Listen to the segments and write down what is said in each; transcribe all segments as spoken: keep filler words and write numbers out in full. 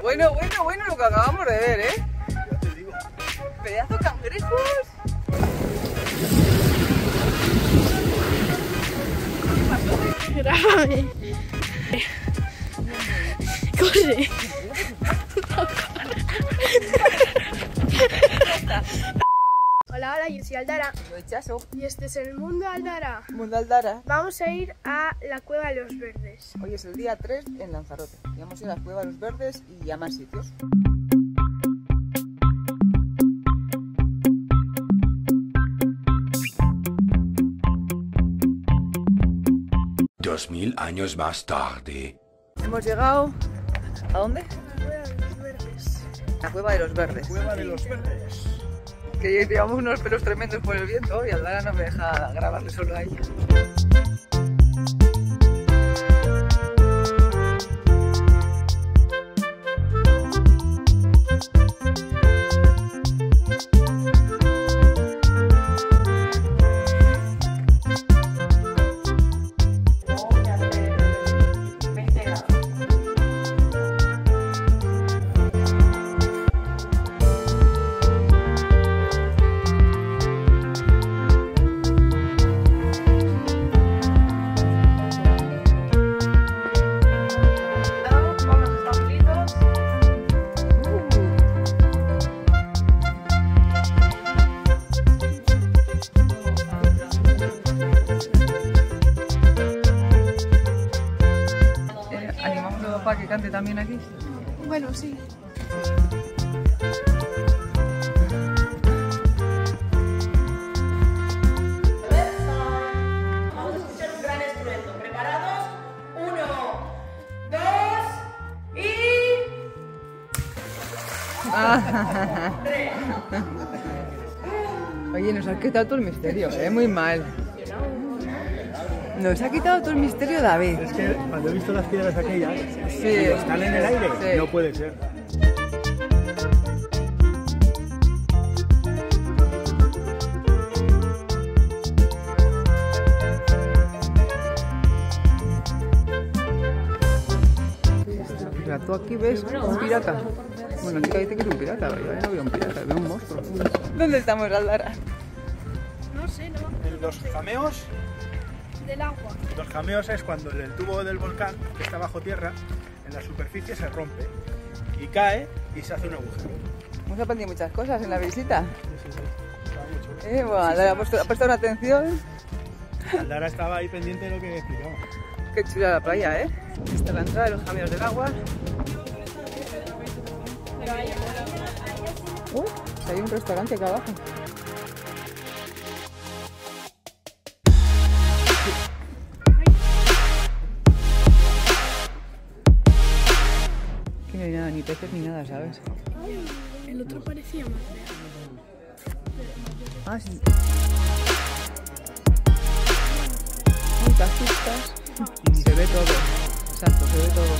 Bueno, bueno, bueno lo que acabamos de ver, ¿eh? Ya te digo. Pedazo de cangrejos. Grábame. Corre. Hola, hola, yo soy Aldara. Soy Chaso. Y este es el Mundo Aldara. Mundo Aldara. Vamos a ir a la Cueva de los Verdes. Hoy es el día tres en Lanzarote. Y vamos a ir a la Cueva de los Verdes y a más sitios. Dos mil años más tarde. Hemos llegado... ¿A dónde? La Cueva de los Verdes. La Cueva de los Verdes. Cueva de los Verdes. Que llevamos unos pelos tremendos por el viento y Aldara no me deja grabarle solo a ella. ¿Para que cante también aquí? Bueno, sí. Vamos a escuchar un gran instrumento. ¿Preparados? Uno, dos y... tres. Oye, nos has quitado todo el misterio, ¿eh? Muy mal. Nos ha quitado todo el misterio, David. Es que cuando he visto las piedras aquellas, Sí. que están en el aire, Sí. no puede ser. Mira, tú aquí ves un pirata. Bueno, aquí dice que es un pirata, pero yo no veo un pirata, veo un monstruo. ¿Dónde estamos, Aldara? No sé, no. En los jameos, Del agua. los jameos es cuando el tubo del volcán, que está bajo tierra, en la superficie se rompe y cae y se hace un agujero. Hemos aprendido muchas cosas en la visita. Sí, sí, sí. Está muy chulo. Eh, bueno, Aldara ha puesto, ha prestado una atención. Aldara estaba ahí pendiente de lo que explicaba. Qué chula la playa, ¿eh? Esta es la entrada de los jameos del agua. Uh, hay un restaurante acá abajo. Aquí no hay nada, ni peces ni nada, ¿sabes? El otro parecía más real. Ah, sí. Hay taxistas. Se ve todo. Exacto, se ve todo.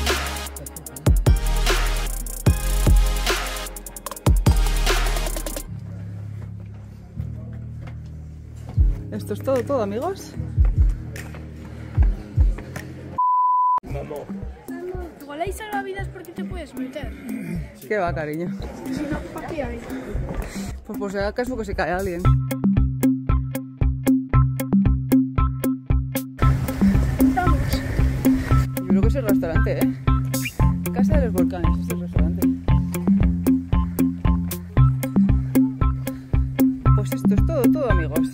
Esto es todo, todo, amigos. Mamá. Igual hay salvavidas porque te puedes meter. ¿Qué va, cariño? Si no, ¿para qué hay? Pues por si acaso que se cae alguien. Estamos. Yo creo que es el restaurante, ¿eh? Casa de los Volcanes, este es el restaurante. Pues esto es todo, todo, amigos.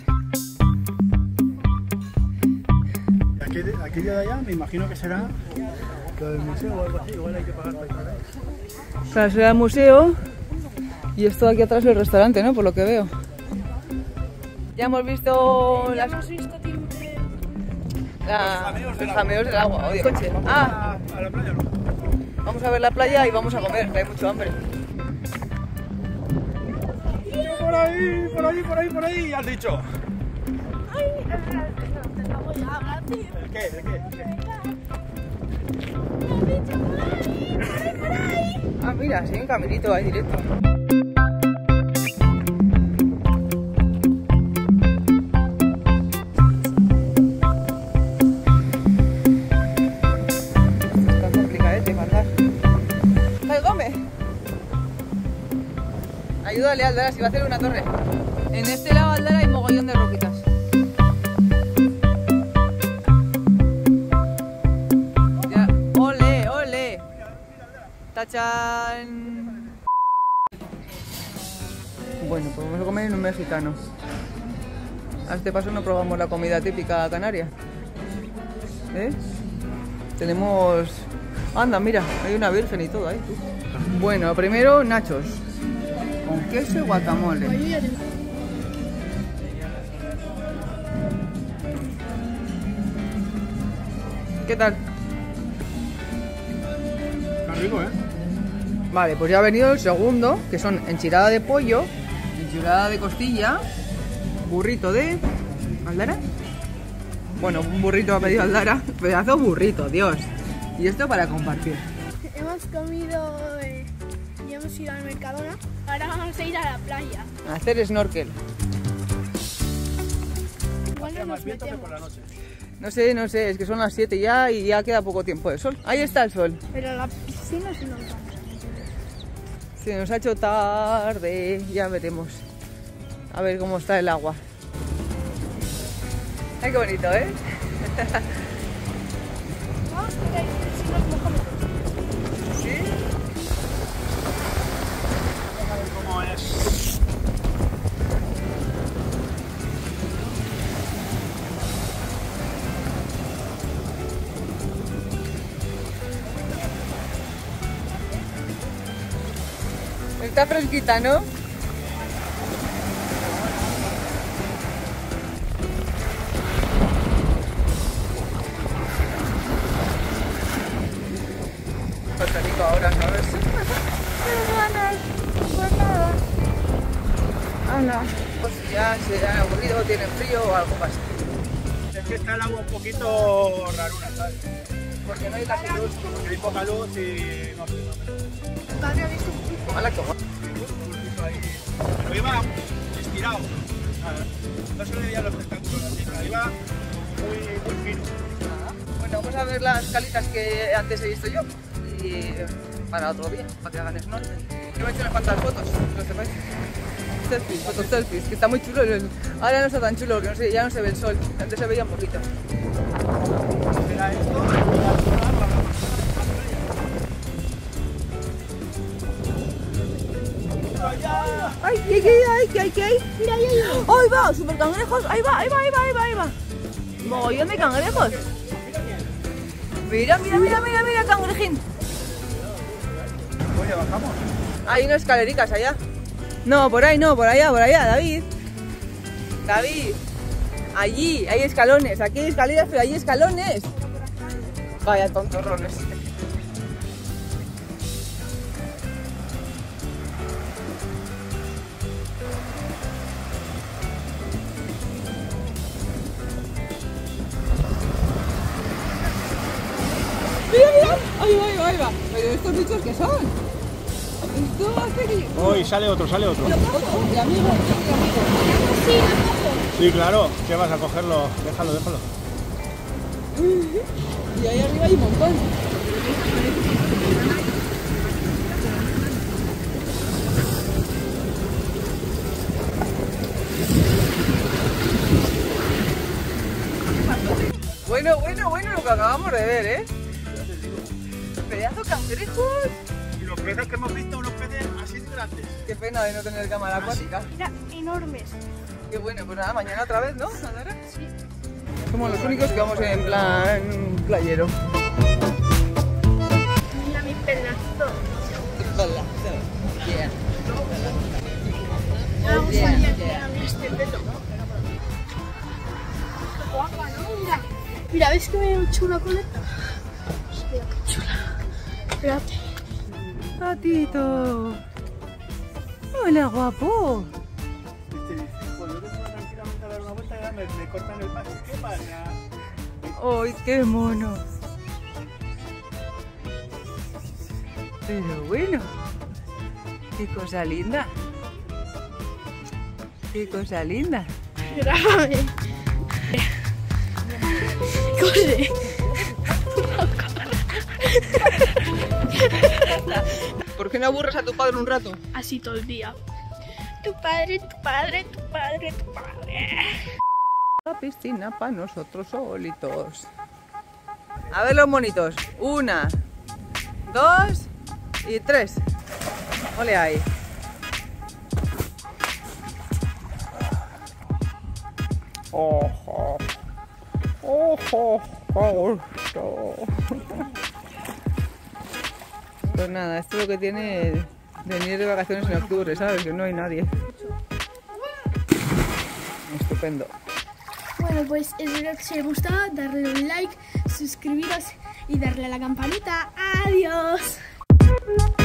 Aquello, aquello de allá me imagino que será lo del museo o algo así, igual hay que pagar para entrar ahí. Claro, será el museo y esto de aquí atrás es el restaurante, ¿no? Por lo que veo. Ya hemos visto Ya las, hemos visto tiempo. la, los jameos del agua. Oye, coche. Ah, A la playa no. vamos a ver la playa y vamos a comer, que hay mucho hambre. Por ahí, por ahí, por ahí, por ahí, has dicho. Ay, te la voy a hablar, tío. ¿El qué? ¿El qué? ¿El qué? Ah, mira, sí, hay un caminito ahí directo. Esto está complicadete para andar. ¡Ay, Gómez! Ayúdale, Aldara, si va a hacer una torre. En este lado, Aldara, hay mogollón de roquitas. Ya, ole, ole. Tachan. Bueno, pues vamos a comer en un mexicano. A este paso no probamos la comida típica canaria. ¿Eh? Tenemos... Anda, mira, hay una virgen y todo ahí. Tú. Bueno, primero nachos. Con queso y guacamole. ¿Qué tal? Está rico, ¿eh? Vale, pues ya ha venido el segundo, que son enchilada de pollo, enchilada de costilla, burrito de... ¿Aldara? Bueno, un burrito ha pedido Aldara, pedazo burrito, Dios. Y esto para compartir. Hemos comido eh, y hemos ido al Mercadona. Ahora vamos a ir a la playa. A hacer snorkel. Igual no Hacía más nos viento que metemos. por la noche. No sé, no sé, es que son las siete ya y ya queda poco tiempo de sol. Ahí está el sol. Pero a la piscina sí nos vamos. Se nos ha hecho tarde, ya veremos. A ver cómo está el agua. Ay, qué bonito, ¿eh? Vamos a ver si nos mojamos. ¿Sí? Vamos a ver cómo es. Está fresquita, ¿no? Está rico ahora, ¿sabes? Anda. Pues ya se han aburrido, tienen frío o algo más. Es que está el agua un poquito raruna, ¿sabes? Porque no hay casi luz. Porque hay poca luz y no sé, no sé. Padre, ¿has visto un pulpo? Mala como. Un pulpito ahí. Pero iba estirado. Nada, no se le veían los tentáculos así, pero iba muy, muy fino. Bueno, vamos a ver las calitas que antes he visto yo. Y para otro día, para que hagan snorkel. Yo me he hecho unas cuantas fotos, no sepáis. Selfies, fotos selfies, que está muy chulo. Ahora no está tan chulo porque no sé, ya no se ve el sol. Antes se veía un poquito. Era esto, y la zona para la playa. ¡Ay, qué, qué, ay, qué, ay, qué hay! Mira, ahí hay uno. ¡Ahí va! ¡Super cangrejos! ¡Ahí va, ahí va, ahí va, ahí va, ahí va! ¡Mogollón de cangrejos! Mira, mira, mira, mira, mira, cangrejín. Oye, bajamos. Hay unas escalericas allá. No, por ahí no, por allá, por allá, David. David. Allí hay escalones, aquí hay escaleras, pero hay escalones. Vaya tontorrones. Mira, mira. Ahí va, ahí va, ahí va. Pero estos bichos que son. Esto hace que... Hoy sale otro, sale otro. De amigo, de amigo. Sí, lo cojo. Sí, claro. ¿Qué vas a cogerlo? Déjalo, déjalo. Y ahí arriba hay un montón. Bueno, bueno, bueno lo que acabamos de ver, ¿eh? Pedazo cangrejos. Y los peces que hemos visto, unos peces así de grandes. Qué pena de no tener cámara acuática. Mira, enormes. Qué bueno, pues nada, mañana otra vez, ¿no, Sandra? Sí. Somos los únicos que vamos en plan playero. Mira mi pedazo. Yeah. Vamos Yeah, a ir yeah. a mí este pelo. Qué guapa, ¿no? Mira. Mira, ¿ves que me he hecho una coleta? Mira qué chula. Espérate. Gatito. Hola, guapo. Este dice, pues yo tengo tranquilamente a dar una vuelta y ya me, me cortan el paso. ¿Qué pasa? ¡Ay, qué mono! Pero bueno, qué cosa linda. Qué cosa linda. Grábame. Corre. ¿Por qué no aburres a tu padre un rato? Así todo el día. Tu padre, tu padre, tu padre, tu padre. La piscina para nosotros solitos. A ver los monitos. Una, dos y tres. Ole ahí. Ojo. Ojo. Ojo. Pues nada, esto es lo que tiene venir de vacaciones en octubre, ¿sabes? Que no hay nadie. Estupendo. Bueno, pues espero que os haya gustado, darle un like, suscribiros y darle a la campanita. ¡Adiós!